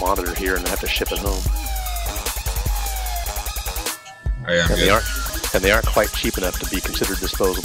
monitor here and have to ship it home. Oh, yeah, And they aren't quite cheap enough to be considered disposable.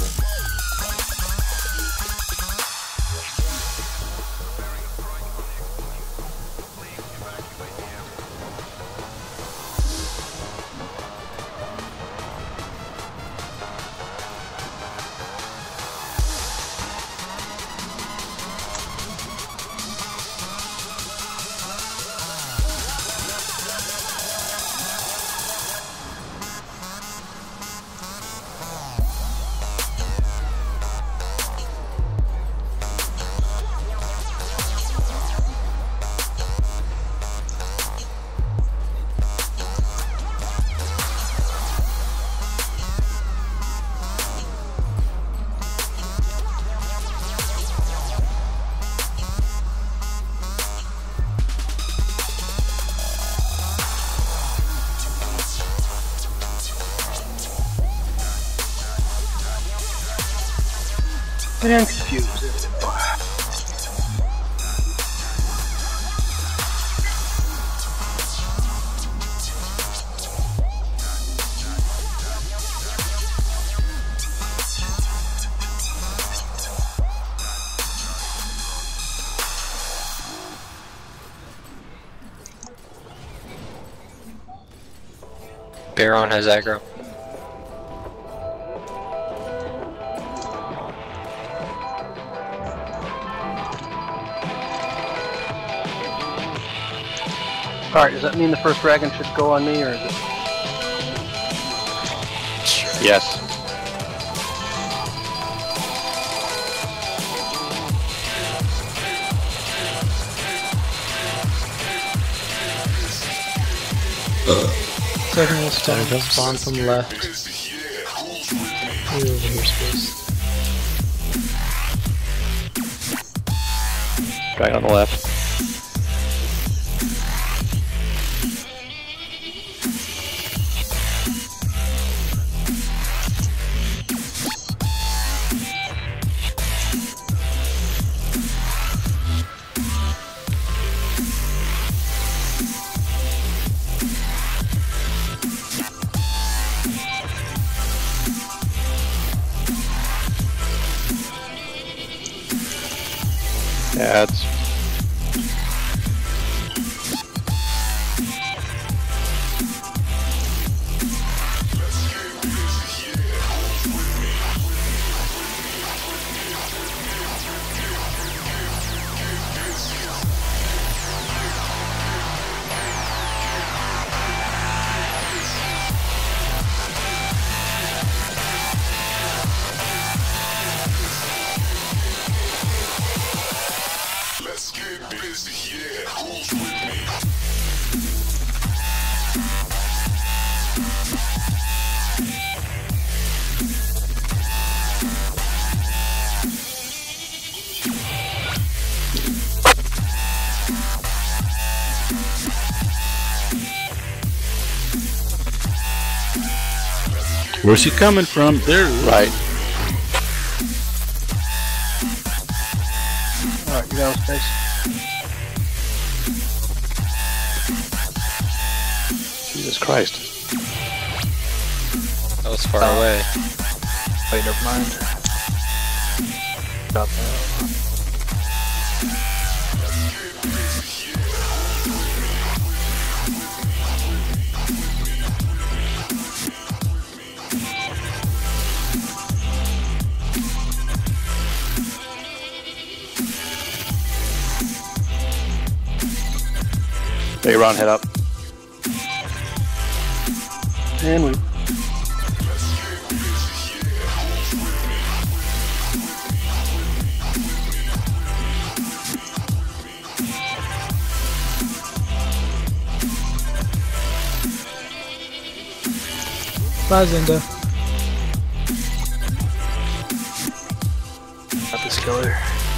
But I'm confused. Baron has aggro. Alright, does that mean the first dragon should go on me, or is it? Yes. Second will spawn from left. Over here, space. Dragon on the left. Ads. Where's he coming from? There. Right. Alright, you got him, space. Jesus Christ. That was far away. Wait, never mind. Got that. Bayron, head up. And we. Bye, Zinda. Got this killer.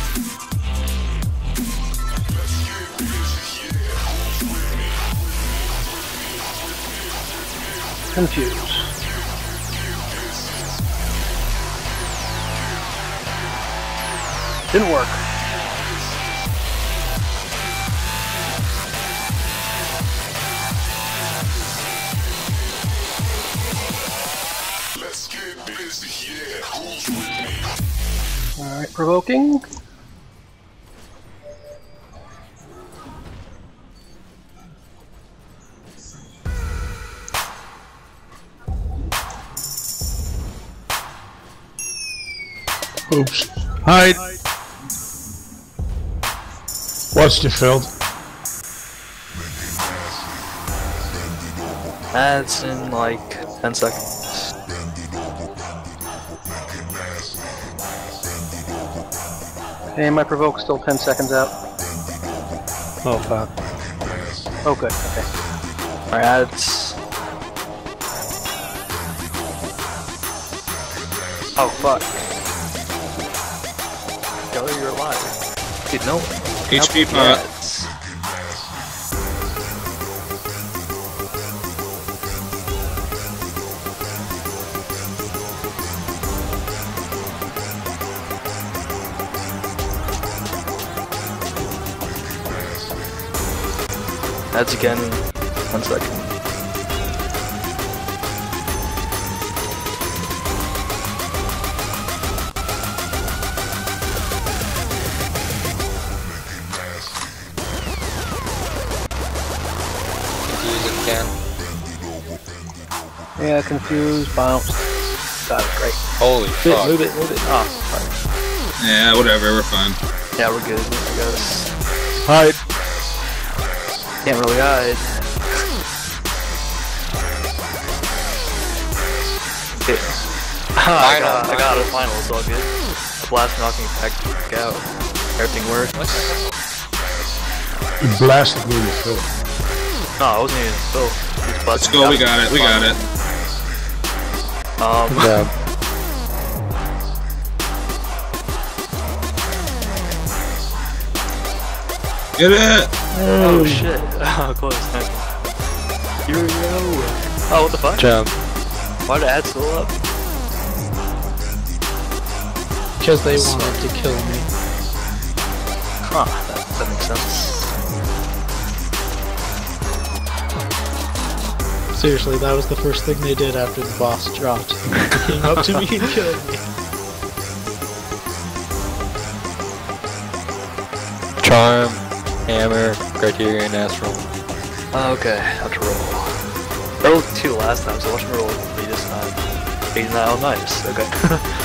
Confused. Didn't work. Provoking. Oops. Hide. What's defilled? That's in like 10 seconds. Hey, my provoke's still 10 seconds out. Oh fuck. Oh, good. Okay. Alright, ads. Oh fuck. Yo, you're alive. Dude, no. HP Help pot. ads. Ads again. 1 second. Confuse if you can. Yeah, confused, bounce. Got it, great. Holy fuck. Move it. Oh, fuck. Yeah, whatever, we're fine. Yeah, we're good, I guess. Hide. Can't really hide. Okay. I got it, final, it's all good. A blast knocking back out. Everything worked. You blasted me in the foot. No, I wasn't even still. Let's go, we got it, we got it. Yeah. Get it! Oh shit. Oh, close. Nice. Here we go. Oh, what the fuck? Jump. Why did ad still up? Because they wanted to kill me. Huh, that makes sense. Seriously, that was the first thing they did after the boss dropped. They came up to me and killed me. Charm, hammer, criterion, astral. Okay, have to roll. I rolled 2 last time, so watch me roll 3 this time. 89, oh nice, okay.